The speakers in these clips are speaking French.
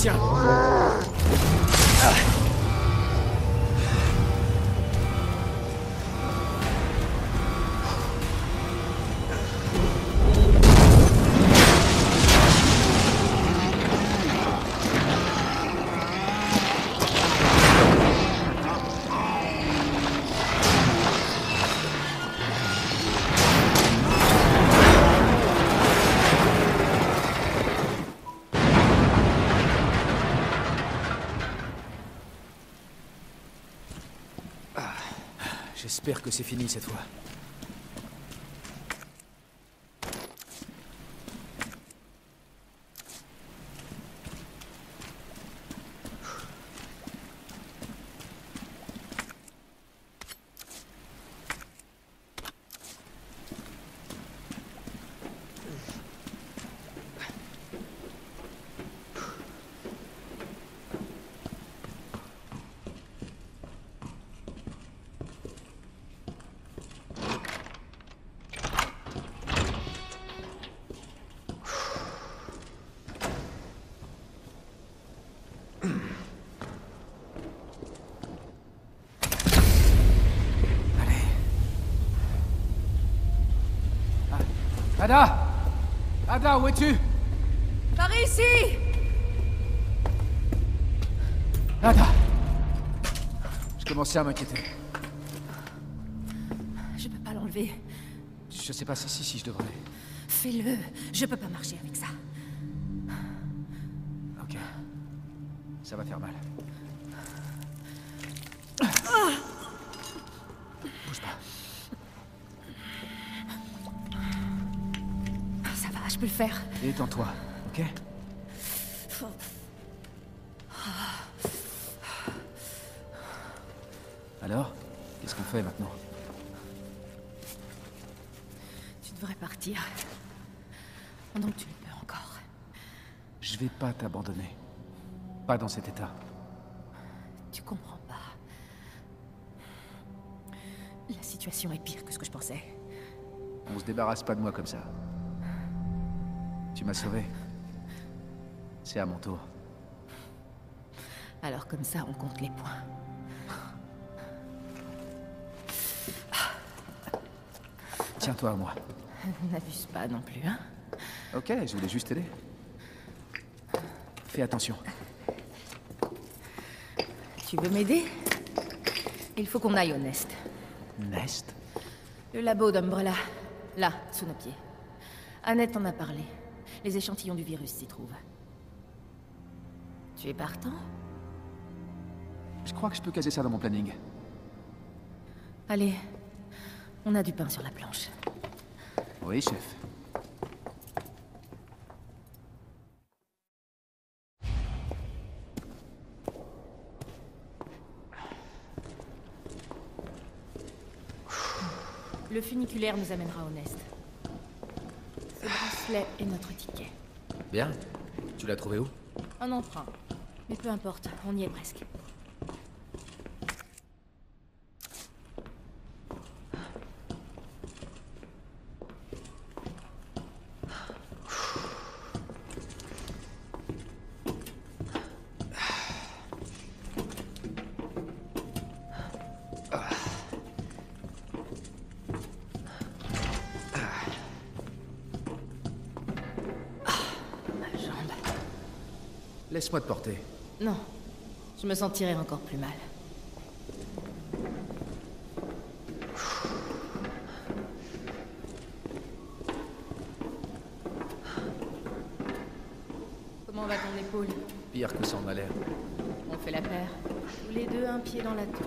Tiens. J'espère que c'est fini cette fois. Ada! Ada, où es-tu? Par ici! Ada! Je commençais à m'inquiéter. Je peux pas l'enlever. Je sais pas si je devrais. Fais-le. Je peux pas marcher avec ça. Ok. Ça va faire mal. Bouge pas. Ça va, je peux le faire. Détends-toi, ok? Alors? Qu'est-ce qu'on fait maintenant? Tu devrais partir. Pendant que tu le peux encore. Je vais pas t'abandonner. Pas dans cet état. Tu comprends pas. La situation est pire que ce que je pensais. On se débarrasse pas de moi comme ça. Tu m'as sauvé. C'est à mon tour. Alors comme ça, on compte les points. Tiens-toi à moi. N'abuse pas non plus, hein? Ok, je voulais juste t'aider. Fais attention. Tu veux m'aider? Il faut qu'on aille au Nest. Nest? Le labo d'Umbrella. Là, sous nos pieds. Annette en a parlé. Les échantillons du virus s'y trouvent. Tu es partant? Je crois que je peux caser ça dans mon planning. Allez, on a du pain sur la planche. Oui, chef. Le funiculaire nous amènera au Nest. Ce bracelet est notre ticket. Bien. Tu l'as trouvé où? Un emprunt. Mais peu importe, on y est presque. Laisse-moi te porter. Non, je me sentirais encore plus mal. Comment va ton épaule? Pire que ça en a l'air. On fait la paire. Tous les deux un pied dans la tombe.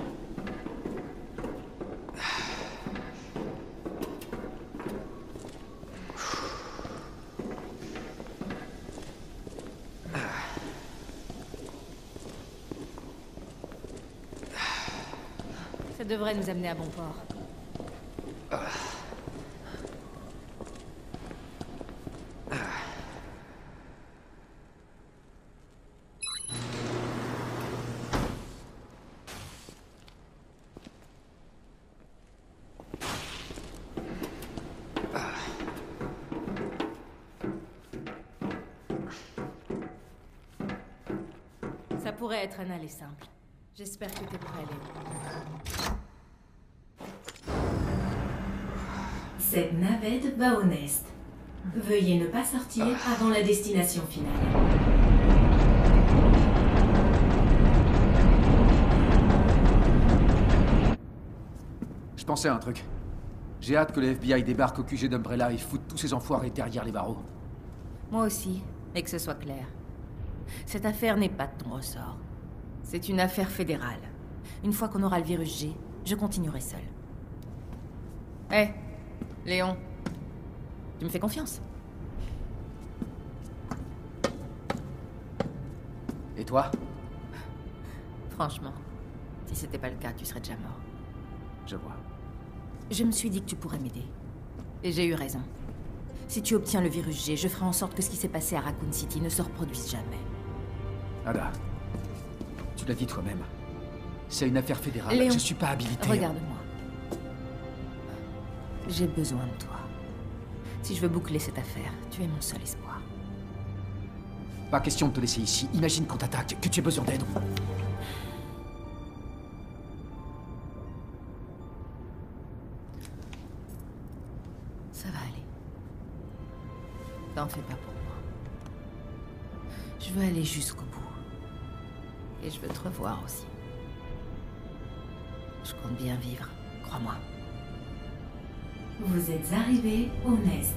Ça devrait nous amener à bon port. pourrait être un aller simple. J'espère que t'es prêt, Léon. Cette navette va au Nest. Veuillez ne pas sortir avant la destination finale. Je pensais à un truc. J'ai hâte que le FBI débarque au QG d'Umbrella et foute tous ces enfoirés derrière les barreaux. Moi aussi, et que ce soit clair. Cette affaire n'est pas de ton ressort. C'est une affaire fédérale. Une fois qu'on aura le virus G, je continuerai seul. Hé, Léon. Tu me fais confiance? Et toi? Franchement, si c'était pas le cas, tu serais déjà mort. Je vois. Je me suis dit que tu pourrais m'aider. Et j'ai eu raison. Si tu obtiens le virus G, je ferai en sorte que ce qui s'est passé à Raccoon City ne se reproduise jamais. Ada, tu l'as dit toi-même. C'est une affaire fédérale. Léon, je suis pas habilité. Regarde-moi. J'ai besoin de toi. Si je veux boucler cette affaire, tu es mon seul espoir. Pas question de te laisser ici. Imagine qu'on t'attaque, que tu aies besoin d'aide. Ça va aller. T'en fais pas pour moi. Je veux aller jusqu'au bout. Et je veux te revoir aussi. Je compte bien vivre, crois-moi. Vous êtes arrivé au Nest.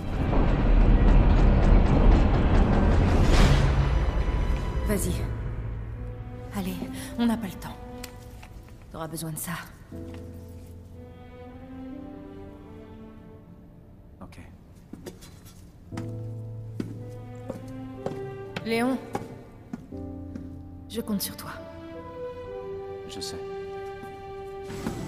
Vas-y. Allez, on n'a pas le temps. T'auras besoin de ça. Ok. Léon. Je compte sur toi. Je sais.